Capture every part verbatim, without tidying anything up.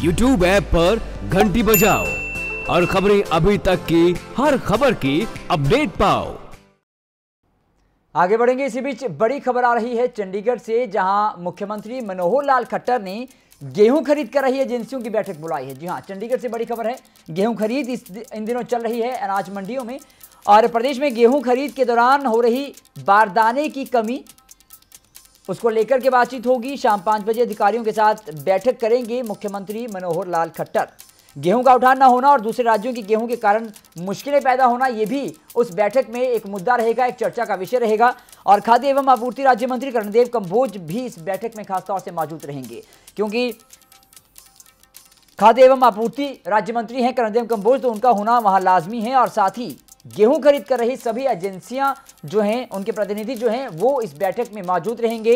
YouTube app पर घंटी बजाओ और खबरें अभी तक की हर खबर की अपडेट पाओ। आगे बढ़ेंगे। इसी बीच बड़ी खबर आ रही है चंडीगढ़ से, जहां मुख्यमंत्री मनोहर लाल खट्टर ने गेहूं खरीद कर रही एजेंसियों की बैठक बुलाई है। जी हां, चंडीगढ़ से बड़ी खबर है। गेहूं खरीद इस इन दिनों चल रही है अनाज मंडियों में, और प्रदेश में गेहूं खरीद के दौरान हो रही बारदाने की कमी, उसको लेकर के बातचीत होगी। शाम पाँच बजे अधिकारियों के साथ बैठक करेंगे मुख्यमंत्री मनोहर लाल खट्टर। गेहूं का उठान न होना और दूसरे राज्यों की गेहूं के कारण मुश्किलें पैदा होना, यह भी उस बैठक में एक मुद्दा रहेगा, एक चर्चा का विषय रहेगा। और खाद्य एवं आपूर्ति राज्य मंत्री कर्णदेव कंबोज भी इस बैठक में खासतौर से मौजूद रहेंगे, क्योंकि खाद्य एवं आपूर्ति राज्य मंत्री हैं कर्णदेव कंबोज, तो उनका होना वहां लाजमी है। और साथ ही गेहूं खरीद कर रही सभी एजेंसियां जो हैं, उनके प्रतिनिधि जो हैं, वो इस बैठक में मौजूद रहेंगे।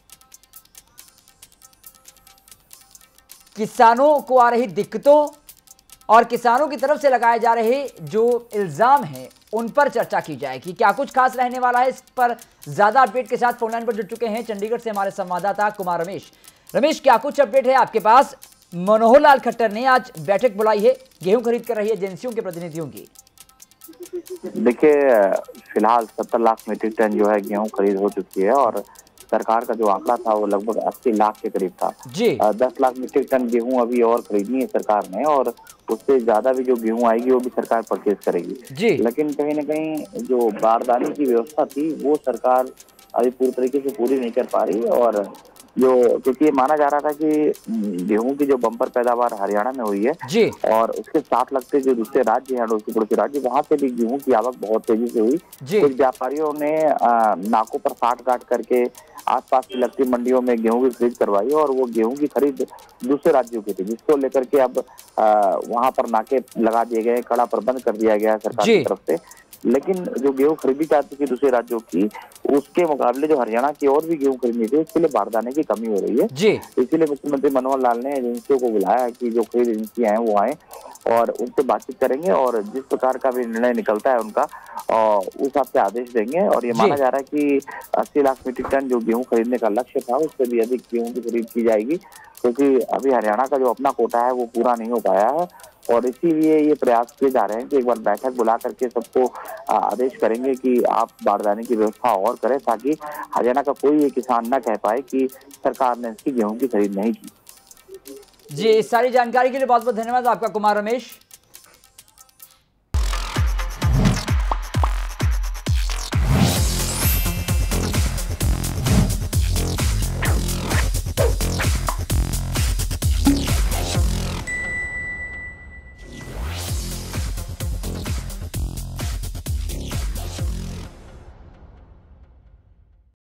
किसानों को आ रही दिक्कतों और किसानों की तरफ से लगाए जा रहे जो इल्जाम हैं, उन पर चर्चा की जाएगी। क्या कुछ खास रहने वाला है, इस पर ज्यादा अपडेट के साथ फोनलाइन पर जुड़ चुके हैं चंडीगढ़ से हमारे संवाददाता कुमार रमेश। रमेश, क्या कुछ अपडेट है आपके पास? मनोहर लाल खट्टर ने आज बैठक बुलाई है गेहूं खरीद कर रही एजेंसियों के प्रतिनिधियों की। देखिए, फिलहाल सत्तर लाख मीट्रिक टन जो है गेहूं खरीद हो चुकी है, और सरकार का जो आंकड़ा था वो लगभग अस्सी लाख के करीब था। जी दस लाख मीट्रिक टन गेहूं अभी और खरीदनी है सरकार ने, और उससे ज्यादा भी जो गेहूं आएगी वो भी सरकार परचेज करेगी। जी लेकिन कहीं ना कहीं जो बारदाने की व्यवस्था थी वो सरकार अभी पूरी तरीके से पूरी नहीं कर पा रही। और जो क्योंकि ये माना जा रहा था कि गेहूं की जो बम्पर पैदावार हरियाणा में हुई है, जी और उसके साथ लगते जो दूसरे राज्य हैं, उसके पड़ोसी राज्य, वहां से भी गेहूं की आवक बहुत तेजी से हुई। कुछ व्यापारियों ने नाकों पर साठ काट करके आसपास की लगती मंडियों में गेहूं की खरीद करवाई, और वो गेहूं की खरीद दूसरे राज्यों की थी, जिसको लेकर के अब वहां पर नाके लगा दिए गए, कड़ा प्रबंध कर दिया गया है सरकार की तरफ से। लेकिन जो गेहूं खरीदी जाती थी दूसरे राज्यों की, उसके मुकाबले जो हरियाणा की और भी गेहूं खरीदनी थी, उसके लिए बारदाने की कमी हो रही है। जी इसीलिए मुख्यमंत्री मनोहर लाल ने एजेंसियों को बुलाया कि जो खरीद एजेंसियां हैं वो आए और उनसे बातचीत करेंगे, और जिस प्रकार का भी निर्णय निकलता है उनका उस हिसाब से आदेश देंगे। और ये माना जा रहा है कि अस्सी लाख मीट्रिक टन जो गेहूं खरीदने का लक्ष्य था, उससे भी अधिक गेहूं की खरीद की जाएगी, क्योंकि अभी हरियाणा का जो अपना कोटा है वो पूरा नहीं हो पाया है। और इसीलिए ये प्रयास किए जा रहे हैं कि एक बार बैठक बुला करके सबको आदेश करेंगे कि आप बारदाने की व्यवस्था और करें, ताकि हरियाणा का कोई ये किसान न कह पाए कि सरकार ने इसकी गेहूं की खरीद नहीं की। जी, इस सारी जानकारी के लिए बहुत बहुत धन्यवाद आपका कुमार रमेश।